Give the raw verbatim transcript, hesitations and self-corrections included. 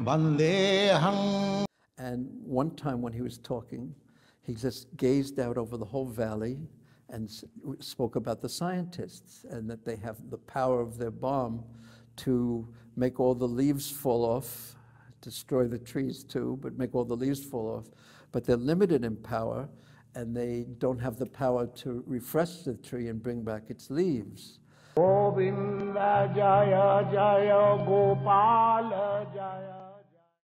Vandeham. And one time when he was talking, he just gazed out over the whole valley and spoke about the scientists and that they have the power of their bomb to make all the leaves fall off, destroy the trees too, but make all the leaves fall off. But they're limited in power, and they don't have the power to refresh the tree and bring back its leaves. Govinda Jaya Jaya Gopala Jaya.